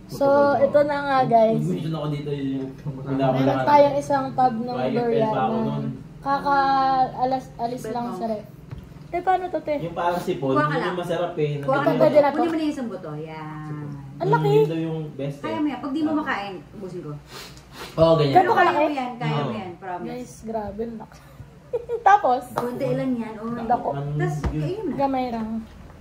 So, ito na nga guys. Mission ako dito yung... Meron tayong isang tab ng durian na alis lang sa rep. Paano to, te? Yung parang sipon, hindi yung masarap eh. Kuha ka pwede na to. Kunin mo na yung isang buto. Yan. Ang laki. Yun daw yung best eh. Kaya mo yan. Pag di mo makain, ubusin ko. Oo, ganyan. Pero Kaya kalaki. mo yan. Kaya mo yan. Promise. Guys, grabe. Tapos, Kunti lang yan. Oh. Dako. Tapos, kayo na. gamay lang.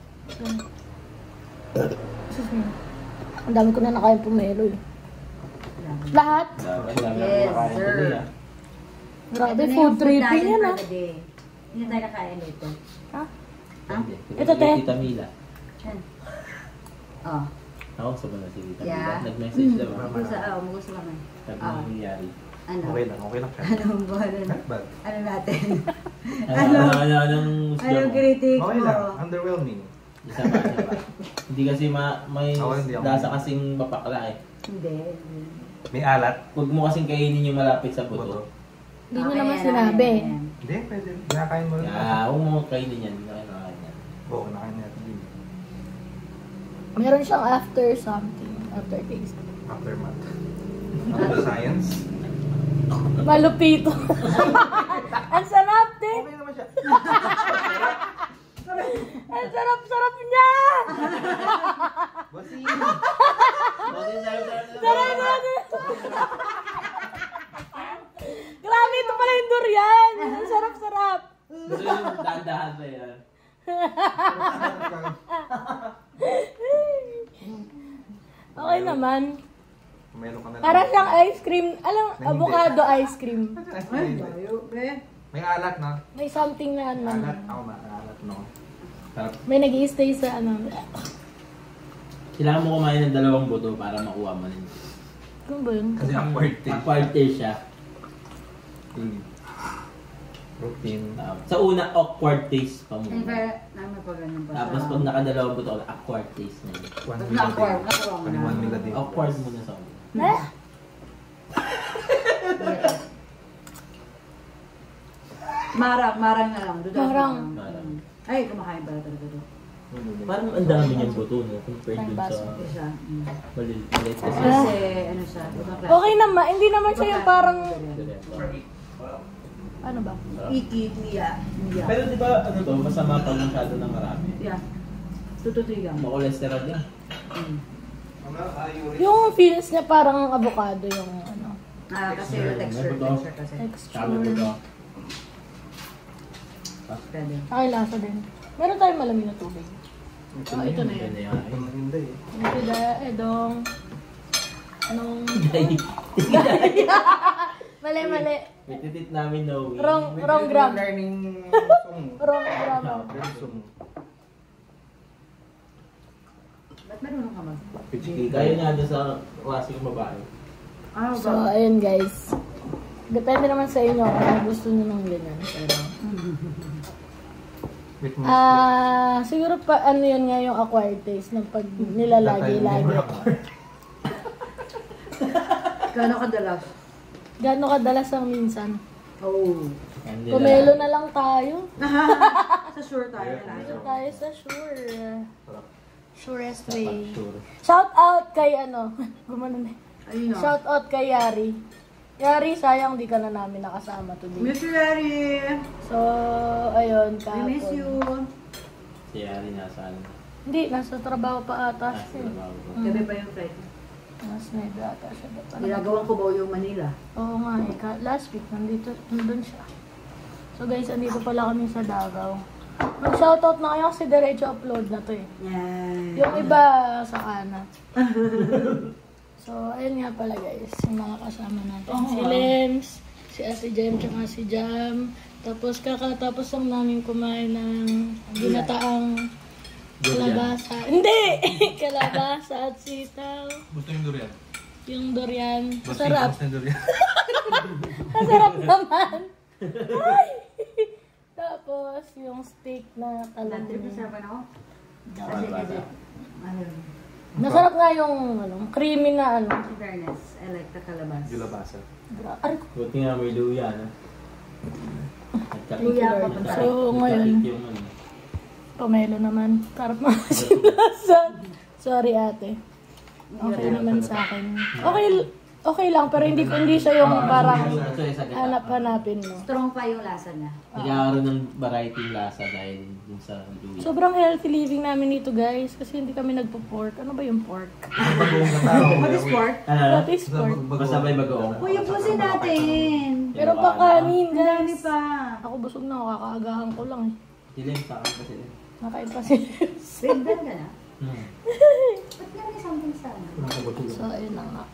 Excuse me. Ang dami ko na nakain pomelo eh. Lahat? Yes, sir. Grabe, food tripping yan ah. Hindi na tayo nakain dito. Ha? Ha? Ito, te. Tita Mila. Yan. Oh. Ako sa bala si Tita Mila. Yeah. Nag-message daw. Magusto kami. Sabi mo nangyayari. Ano? Okay lang. Anong buwan? Bad. Ano natin? Anong Anong critic Okay lang. mo? Underwhelming. Isa pa. Hindi kasi may Hindi ako. lasa kasing mapakla eh. Hindi. May alat. Huwag mo kasing kainin yung malapit sa buto. Hindi nyo Okay, naman yan, sinabi. yan, yan. Hindi, pwede. Nakakain mo rin. Huwag mo kainin yan. Nakain yan. Oo, nakain natin din. Meron siyang after something. After taste. Aftermath. After science. Malupito. Ang sarap, te. Okay naman siya. Ang sarap-sarap niya. Bossy. Sarap. Grabe, ito pala yung durian. Ang sarap-sarap. Gusto yung dahan-dahan ba yan? Okay naman. Meron ka na lang. Parang siyang ice cream. Alam, avocado ice cream. Ay, layo. May alat na. May something na ano. Alat. Ako maalat no. Sarap. May nag-i-stay sa ano. Kailangan mo kumain ng 2 buto para makuha mo rin. Ano ba yun? Kasi awkward taste. Acquired taste siya. Routine. Sa una, awkward taste pa Ay, muna. kaya namin pa ganun pa. Tapos pag naka-2 buto, awkward taste na yun. One Pag meal a na-awkward, day. nakuha mo Kani na. 1 meal a day. Awkward muna sa una. Eh? Marang na lang. Dudas Marang. na lang. Ay, kumakain pala talaga to. Parang ang dami niyang buto, no? Compared dun sa Ito siya. maliit kasi. Kasi, ano siya, ibang klase. Okay naman. Hindi naman siya yung parang... Ano ba? Iki, kuya. Pero di ba, ano to, masama pag masyado ng marami? Yeah. 2 to 3 lang. Ma-cholesterol yan. Yung feels niya parang avocado yung ano. Kasi yung texture kasi. Sabi ko to. Pwede. Okay, lasa din. Meron tayong malamig na tubig. Oh, ito na yun. Hindi eh. Ito da, edong... Anong... Mali. Pititit namin no. Wrong gram. Learning Wrong gram. Ba't marunong ka mag? Kaya nga doon sa klaseng babae. So, ayun guys. Depende naman sa inyo kung gusto nyo ng ganyan. Pero... siguro pa ano yun nga yung acquired taste ng pag nilalagi-lagi. Gano'n kadalas? Gano'n kadalas ang minsan? Oh. Pomelo na lang tayo. Sa sure tayo na lang. Dito tayo sa sure. Surest way. Sure. Shout out kay ano. Gumano na. Ayun o. Shout out kay Yari. Yari, sayang di ka na namin nakasama today. Miss you, Yari. So, ayun, I miss you. Si Yari nasa ano. Hindi, nasa trabaho pa ata Nasa siya. trabaho ko. Gabi pa yung flight. Nasa Nebe ata siya. Ginagawan ko ba yung Manila? Oo nga eh. Last week, nandun siya. So guys, andito pala kami sa Davao. Mag-shoutout na kayo kasi diretso upload na to eh. Yan. Yung iba sa kanan. So, ayun nga pala guys, yung mga kasama natin. Si Lems, si Ate Jem, tsaka si Jam. Tapos kakatapos lang namin kumain ng ginataang kalabasa. Hindi! Kalabasa at sitaw. Gusto yung durian? Yung durian. Masarap. Gusto yung durian? Masarap naman. Ay! Tapos, yung steak na Lantre, talamin. masarapan ako. Kalabasa. Masarap nga yung ano, creamy na ano. In fairness, I like the calabas. Julabasa. Aray ko. Buti nga may luya, no? Luya pa punta. So, ngayon, Yung ano. pomelo naman. Sarap mga sinasa. Sorry ate. Okay naman sa akin. Okay lang, pero hindi siya yung parang hanap-hanapin mo. Strong pa yung lasa niya. Nagkakaroon ng variety yung lasa dahil dun sa luya. Sobrang healthy living namin dito, guys, kasi hindi kami nagpo-pork. Ano ba yung pork? Bagoong na tao. What is pork? What is pork? Basta may bagoong. Uy, ubusin natin. Pero pa kanin, Ang dami guys. pa. Ako busog na, kakaagahan ko lang eh. Sila yung sakit pa sila. Nakain pa sila. Bigdan ka na? Hmm. Ba't nga may something sa ano? So, ayun na nga.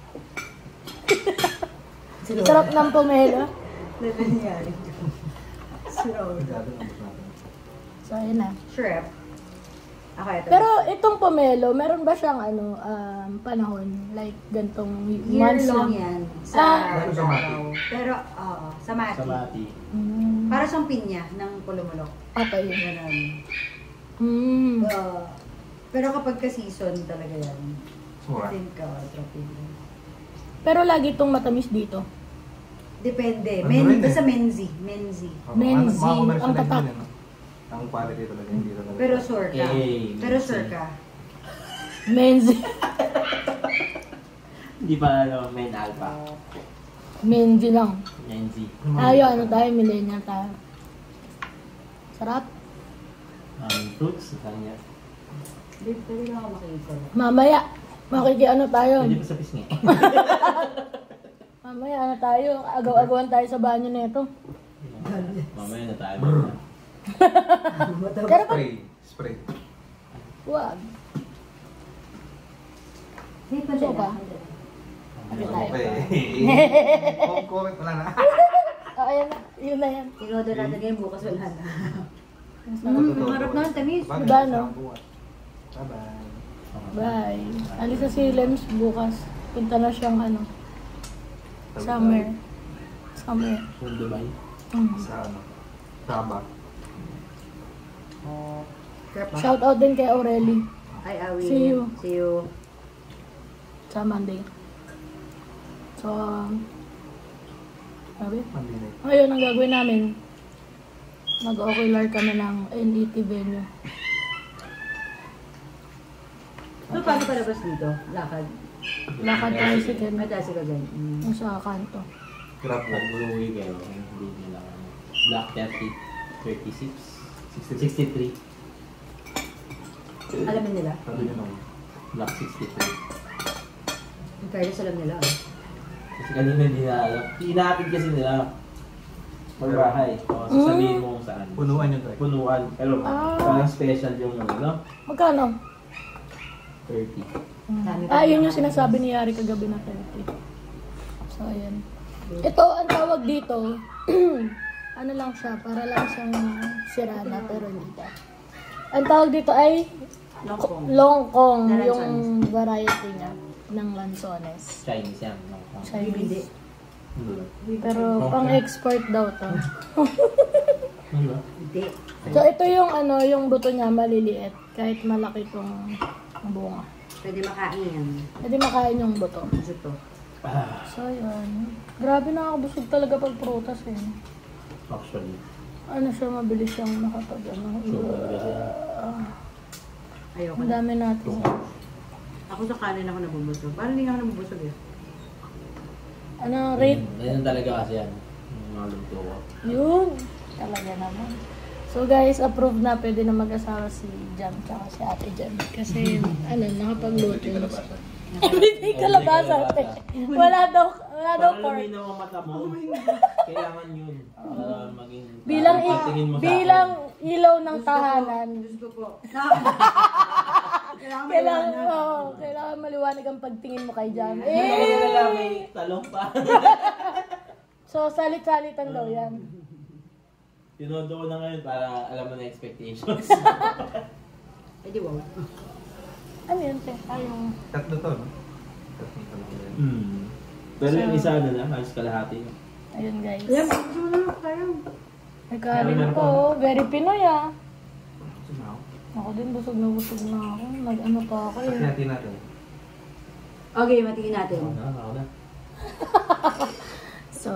Sarap ng pomelo. Ano nangyari? Slow. So, ayun na. Shrimp. Ako ito. Pero itong pomelo, meron ba siyang panahon? Like, gantong months year-long lang? yan. Sa Pero sa mati. araw. Pero, oo. Sa mati. Sa mati. Mm, Para siyang pinya ng pulumulok. okay. Ganun. Mm. Pero kapag ka-season talaga yan. Mura. I think, trophy. Pero lagi itong matamis dito. Depende. Ano rin eh. Basta menzi. Menzi. Menzi, Mga commercial ang din tatak. yun, no? Ang quality talaga, hindi talaga. Pero sure ka. Pero menzi. sure ka. Menzi. Hindi pa men alpha. Menzi lang. Menzi. Tayo, ano tayo, millennial tayo. Sarap. Fruits, kanya. Pwede lang ako makikita. Mamaya, makikiano tayo. Pwede pa sa pisngi. Mamaya, ano tayo, agaw-agawan tayo sa banyo nito. Mamaya na tayo. Pero pag, Spray. wag. Hindi pa Gusto ka? Ano tayo. Okay. Comment wala na. Ayan na, yun na yan. Ikaw doon natin ngayon, bukas wala na. Totoo. Harap na, tamis. Bakit? Diba, no? Bye-bye. Bye. Alis na si Lems bukas. Punta na siyang summer. Summer. Sa Dubai. Sa ano? Sabah. Shout out din kay Aureli Hi, Awi. See you. See you. sa Monday. So, sabi? Mandinay. Ngayon, ang gagawin namin, mag-ocular kami ng NET venue. So, paano palabas dito? Lakad. Lakad tayo si Ken. May dasi ka dyan. Yung sa kanto. Grab Pag walk. umuwi kayo, hindi nila Black 30, 36, 63. Alamin nila. Sabi niyo naman. Black 63. Yung Carlos alam nila. Kasi kanina hindi na alam. Inaapid kasi nila. Magbahay. O, sasabihin mo kung saan. Punuan yung drive. Punuan. Pero parang special yung ano, Magkano? 30. Dami pa Yun nila. yung sinasabi ni Yari kagabi na 30. So, ayan. Ito, ang tawag dito, ano lang siya, para lang siyang sirana, pero hindi pa. Ang tawag dito ay Longkong. longkong, Na yung lansones. variety niya ng lansones. Chinese yan. No? Hindi. Chinese. Ano? Pero pang-export daw to. Ano? Hindi. So, ito yung yung buto niya maliliit, kahit malaki tong bunga. Pwede makain. Pwede makain yung buto. Gusto to. Ah, So, yun. Grabe nakakabusog talaga pag prutas eh. actually. Ano siya, mabilis siyang nakapag So, kasi Ayoko Ang na. dami natin. Ako sa kanin ako nabubusog. Parang hindi nga ako nabubusog eh. Ano, rate? Ganyan talaga kasi yan. Yung mga luto ko. Yun. Talaga naman. So guys, approve na. Pwede na mag-asawa si Jam tsaka si Ate Jam. Kasi, nakapagluto na siya. Everyday kalabasa. Wala daw Para pork. luminaw ang mata mo, kailangan yun. Para maging... Bilang, patingin mo sa bilang ilaw ng tahanan. Gusto ko. Kailangan maliwanag ang pagtingin mo kay Jam. akin. Ano lang, may talong pa. So, salit-salitan daw yan. Tinodo ko na ngayon para alam mo na expectations. Eh di wow. Ano yun, te? Yung... Tatlo to, no? Tatlo to lang yan. Pero yung isa na halos kalahati. Ayun, guys. Ayan, gusto mo na tayo. Nagkarin ako, oh. Very Pinoy, ah. Sumaw. Ako din, busog na ako. Nag-ano pa ako, Kasi eh. natin. Okay, matingin natin. Ako na. So,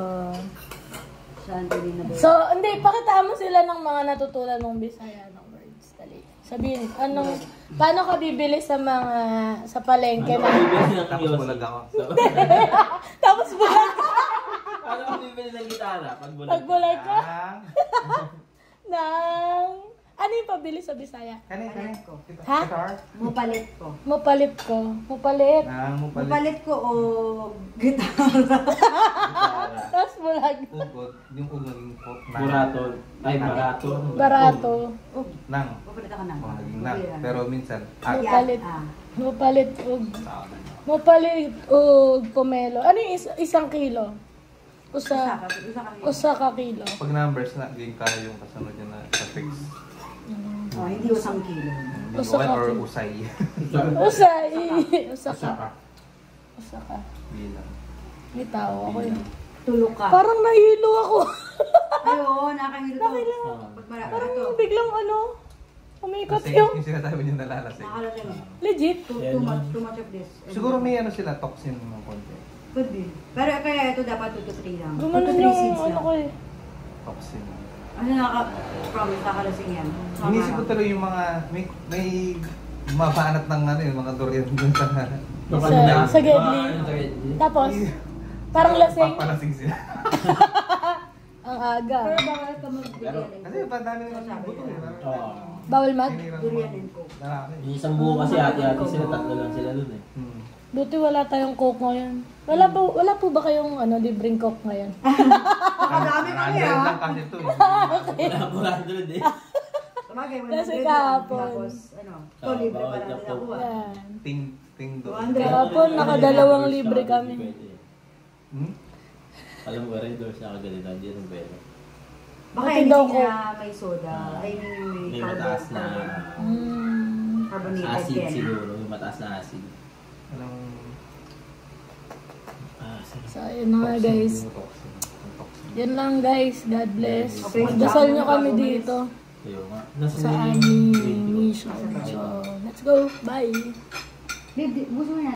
Saan tuloy na ba? hindi, pakitaan mo sila ng mga natutunan mong Bisaya ng words. Dali. Sabihin, paano ka bibili sa sa palengke Ano na? ka bibili ng Tapos Yossi? bulag ako. Tapos bulag Paano ka bibili ng gitara? Pag bulag. pagbulag ka Ang... ng... Ano yung pabili sa Bisaya? Kani. Ha? Guitar? Mupalit ko. Mupalit ko. Mupalit. Nang mupalit. Mupalit ko o gitara. Gitara. Tapos bulag. Ugot. Yung ugong po. Burato. Ay, barato. Barato. Nang. Mupalit ako ng. Oh, naging nang. Pero minsan. Mupalit. Ah. Mupalit og. Mupalit og pomelo. Ano yung isang kilo? Isa Usa ka kilo. Pag numbers na, game ka yung kasunod yun na sa fix. Oh, hindi usang kilo. Usa ka Or kilo. usay. Usay. Usa ka. Usa ka. Bilang. May tao ako yun. Tulog ka. Parang nahilo ako. Ay, oo, nakakahilo to. Nakahilo. Pag marami Parang ito. biglang umikot Kasi yung... yung sinasabi niyo nalalasing. Nakakalala mo. Legit. Too much of this. Siguro may ano sila, toxin ng konti. Could be. Pero kaya ito dapat 2 to 3 lang. 2 to Gumanon 3 yung seeds ano lang. ko eh. Toxin. Ano promise, nakalasing yan. Inisip ko tuloy yung mga, may mabanat ng ano yung mga durian dun sa... Sa Gedli. Tapos, parang lasing. Papalasing sila. Ang aga. Pero bawal ka mag-durian and Kasi pa dami nila buto eh. Oo. Bawal mag? Durian and coke. Lalaki. Yung isang buo kasi ate-ate sila, tatlo lang sila dun eh. Buti wala tayong coke ngayon. Wala po ba kayong libreng coke ngayon? Nakadami kami lang ah. kasi ito. Wala burado dun eh. Sabagay, Kasi 100 lang. kahapon. Tapos, ito libre pa bawal natin na ako coke. ah. Yan. Ting do. 200. Kahapon, nakadalawang libre kami. Alam mo, red doors na kaganito, hindi rin pwede. Baka Buti anything daw ko. na may soda. I mean, may May mataas na carbonated acid can. siguro, yung mataas na acid. Anong... So, yun na nga guys. Toxin. Yun lang guys. God bless. Okay. Dasal nyo kami dito Ayun nga. sa aming mission. So, let's go. Bye. Babe, gusto mo yan.